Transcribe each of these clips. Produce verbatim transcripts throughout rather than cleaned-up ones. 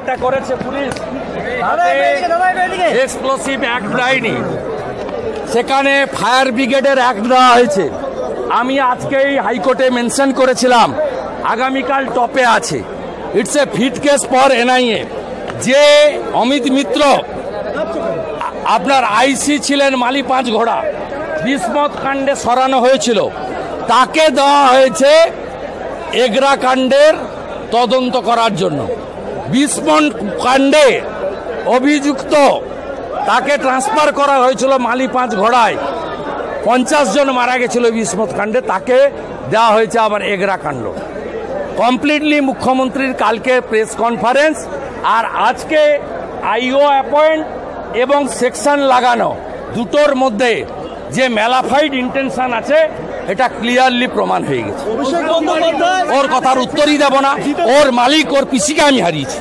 একটা করেছে police, explosive act দেয়নি, সেখানে ফায়ার ব্রিগেডের অ্যাক্ট দেওয়া হয়েছে। আমি আজকেই হাইকোর্টে মেনশন করেছিলাম, আগামীকাল টপে আছে। It's a fit case for NIA. যে অমিত মিত্র আপনার আইসি ছিলেন মালি পাঁচ ঘোড়া, বিসমত কাণ্ডে সরানো হয়েছিল, তাকে দেওয়া হয়েছে এগরা কাণ্ডের তদন্ত করার জন্য। বিসমত কাণ্ডে অভিযুক্ত তাকে ট্রান্সফার করা হয়েছিল মালি পাঁচ ঘোড়ায়, পঞ্চাশ জন মারা গেছিল বিসমত কাণ্ডে, তাকে দেওয়া হয়েছে আবার এগরা কাণ্ড। কমপ্লিটলি মুখ্যমন্ত্রীর কালকে প্রেস কনফারেন্স আর আজকে আইও অ্যাপয়েন্ট এবং সেকশন লাগানো, দুটোর মধ্যে যে ম্যালাফাইড ইন্টেনশন আছে এটা ক্লিয়ারলি প্রমাণ হয়ে গেছে। ওর কথার উত্তরই দেব না, ওর মালিক ওর পিসিকে আমি হারিয়েছি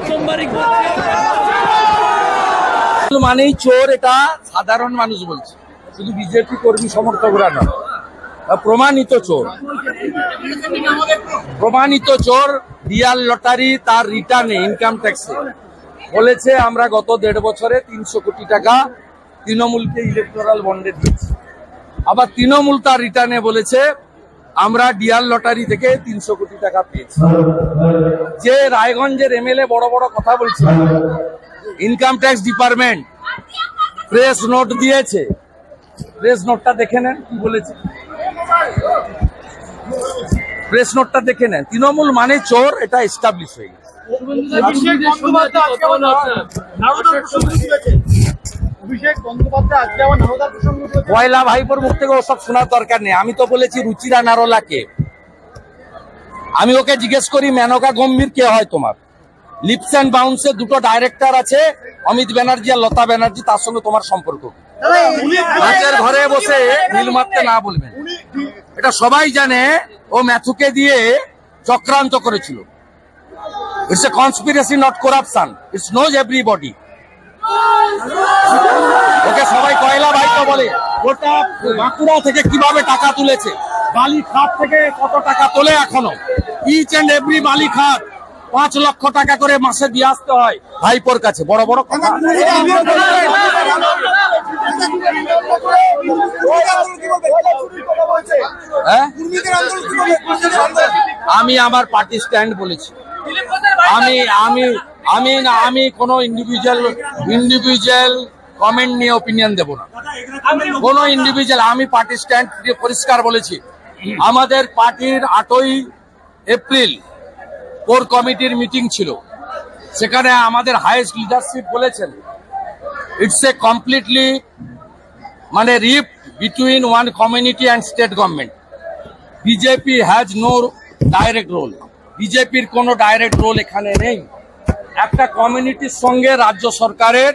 মানেই চোর, এটা সাধারণ মানুষ বলছে, শুধু বিজেপি কর্মী সমর্থকরা নয়, প্রমাণিত চোর, প্রমাণিত চোর। ডিয়াল লটারি তার রিটার্নে ইনকাম ট্যাক্সে বলেছে আমরা গত দেড় বছরে তিনশো কোটি টাকা তৃণমূলকে ইলেকটোরাল বন্ডে দিয়েছি। আবার তৃণমূল তার রিটার্নে বলেছে আমরা ডিয়াল লটারি থেকে তিনশো কোটি টাকা পেয়েছি। যে রায়গঞ্জের এমএলএ বড় বড় কথা বলছে, income tax department press note দিয়েছে, প্রেস নোটটা দেখে নেন কি বলেছে, প্রেস নোটটা দেখে নেন। তৃণমূল মানে চোর, এটা এস্টাবলিশ হয়ে গেছে। পয়লা ভাইপোর মুখ থেকে ওসব শোনার দরকার নেই। আমি তো বলেছি রুচিরা নারোলাকে, আমি ওকে জিজ্ঞেস করি মেনকা গম্ভীর কে হয় তোমার? লিপস অ্যান্ড বাউন্সে দুটো ডাইরেক্টর আছে, অমিত ব্যানার্জি আর লতা ব্যানার্জি, তার সঙ্গে তোমার সম্পর্ক? নাচের ঘরে বসে নীল মারতে না বলবেন, এটা সবাই জানে। ও ম্যাথুকে দিয়ে চক্রান্ত করেছিল। It's a conspiracy not corruption, it's knows everybody. Okay সবাই কয়লা ভাইপো বলে। গোটা বাঁকুড়া থেকে কিভাবে টাকা তুলেছে, বালি খাত থেকে কত টাকা তোলে এখনো, ইচ এন্ড এভরি বালি খাত পাঁচ লক্ষ টাকা করে মাসে দিয়ে আসতে হয় ভাইপোর কাছে। বড় বড় কথা। আমি আমার পার্টি স্ট্যান্ড বলেছি। আমি আমি আমি না আমি কোন ইন্ডিভিজুয়াল ইন্ডিভিজুয়াল কমেন্ট নিয়ে ওপিনিয়ন দেব না, কোন ইন্ডিভিজুয়াল। আমি পার্টি স্ট্যান্ড পরিষ্কার বলেছি। আমাদের পার্টির আটই এপ্রিল কোর কমিটির মিটিং ছিল, সেখানে আমাদের হাইয়েস্ট লিডারশিপ বলেছেন ইটস এ কমপ্লিটলি মানে rift between one community and state government. BJP has no direct role, বিজেপির কোনো ডাইরেক্ট রোল এখানে নেই। একটা কমিউনিটির সঙ্গে রাজ্য সরকারের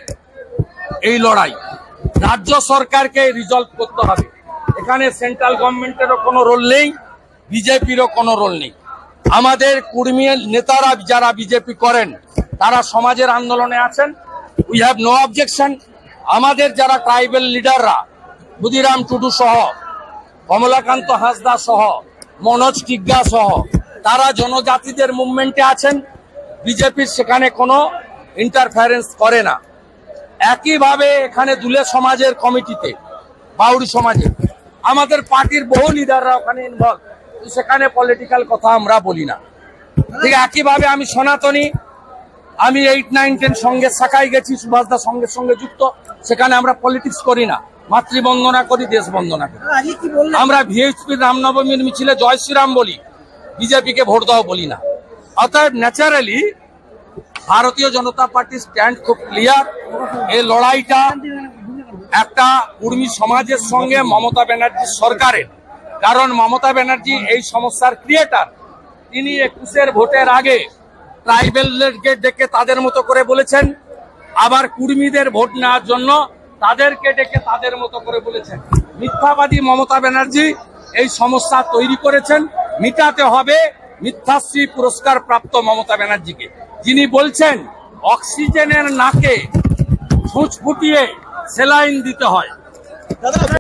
এই লড়াই, রাজ্য সরকারকে রিজলভ করতে হবে। এখানে সেন্ট্রাল গভর্নমেন্টেরও কোনো রোল নেই, বিজেপিরও কোনো রোল নেই। আমাদের কর্মী নেতারা যারা বিজেপি করেন তারা সমাজের আন্দোলনে আছেন, উই হ্যাভ নো অবজেকশন। আমাদের যারা ট্রাইবেল লিডাররা ক্ষুদিরাম টুডু সহ, কমলাকান্ত হাসদা সহ, মনোজ টিগ্গা সহ, তারা জনজাতিদের মুভমেন্টে আছেন, বিজেপির সেখানে কোনো ইন্টারফারেন্স করে না। একইভাবে এখানে দুলে সমাজের কমিটিতে, বাউরি সমাজে আমাদের পার্টির বহু লিডাররা ওখানে ইনভলভ, সেখানে পলিটিক্যাল কথা আমরা বলি না। ঠিক একইভাবে আমি সনাতনী, আমি এইট নাইন টেন সঙ্গের শাখায় গেছি, সুভাষদার সঙ্গের সঙ্গে যুক্ত, সেখানে আমরা পলিটিক্স করি না, মাতৃবন্দনা করি, দেশ বন্দনা করি। আমরা ভিএইচপির রামনবমীর মিছিলে জয় শ্রীরাম বলি, বিজেপিকে ভোট দাও বলি না। অতএব ন্যাচারালি ভারতীয় জনতা পার্টির স্ট্যান্ড খুব ক্লিয়ার। এই লড়াইটা একটা কর্মী সমাজের সঙ্গে মমতা ব্যানার্জির সরকারের, কারণ মমতা ব্যানার্জি এই সমস্যার ক্রিয়েটার। তিনি একুশের ভোটের আগে ট্রাইবেলদেরকে ডেকে তাদের মতো করে বলেছেন, আবার কর্মীদের ভোট নেওয়ার জন্য তাদেরকে ডেকে তাদের মতো করে বলেছেন। মিথ্যাবাদী মমতা ব্যানার্জি এই সমস্যা তৈরি করেছেন, মিটাতে হবে মিথ্যাশ্রী পুরস্কার প্রাপ্ত মমতা ব্যানার্জিকে, যিনি বলছেন অক্সিজেনের নাকে ছুঁচ ফুটিয়ে সেলাইন দিতে হয়।